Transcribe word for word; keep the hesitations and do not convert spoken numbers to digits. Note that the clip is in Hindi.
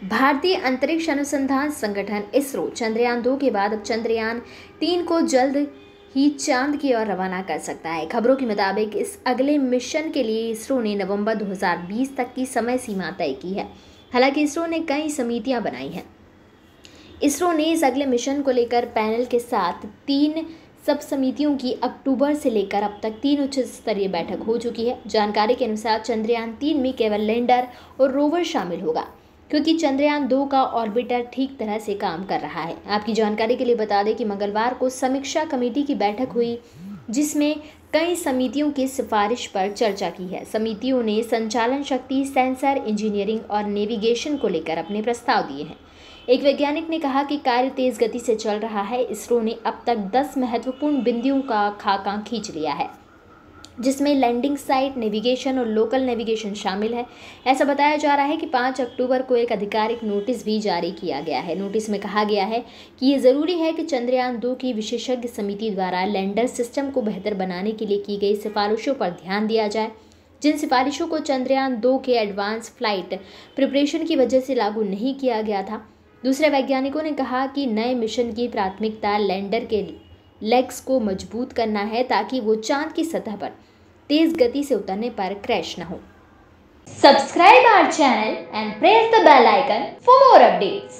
भारतीय अंतरिक्ष अनुसंधान संगठन इसरो चंद्रयान दो के बाद अब चंद्रयान तीन को जल्द ही चांद की ओर रवाना कर सकता है। खबरों के मुताबिक इस अगले मिशन के लिए इसरो ने नवंबर दो हज़ार बीस तक की समय सीमा तय की है। हालांकि इसरो ने कई समितियां बनाई हैं। इसरो ने इस अगले मिशन को लेकर पैनल के साथ तीन सब समितियों की अक्टूबर से लेकर अब तक तीन उच्च स्तरीय बैठक हो चुकी है। जानकारी के अनुसार चंद्रयान तीन में केवल लैंडर और रोवर शामिल होगा, क्योंकि चंद्रयान दो का ऑर्बिटर ठीक तरह से काम कर रहा है। आपकी जानकारी के लिए बता दें कि मंगलवार को समीक्षा कमेटी की बैठक हुई, जिसमें कई समितियों की सिफारिश पर चर्चा की है। समितियों ने संचालन शक्ति, सेंसर, इंजीनियरिंग और नेविगेशन को लेकर अपने प्रस्ताव दिए हैं। एक वैज्ञानिक ने कहा कि कार्य तेज गति से चल रहा है। इसरो ने अब तक दस महत्वपूर्ण बिंदुओं का खाका खींच लिया है, जिसमें लैंडिंग साइट, नेविगेशन और लोकल नेविगेशन शामिल है। ऐसा बताया जा रहा है कि पाँच अक्टूबर को एक आधिकारिक नोटिस भी जारी किया गया है। नोटिस में कहा गया है कि ये ज़रूरी है कि चंद्रयान दो की विशेषज्ञ समिति द्वारा लैंडर सिस्टम को बेहतर बनाने के लिए की गई सिफारिशों पर ध्यान दिया जाए, जिन सिफारिशों को चंद्रयान दो के एडवांस फ्लाइट प्रिपरेशन की वजह से लागू नहीं किया गया था। दूसरे वैज्ञानिकों ने कहा कि नए मिशन की प्राथमिकता लैंडर के लेग्स को मजबूत करना है, ताकि वो चांद की सतह पर तेज गति से उतरने पर क्रैश न हो। Subscribe our channel and press the bell icon for more updates.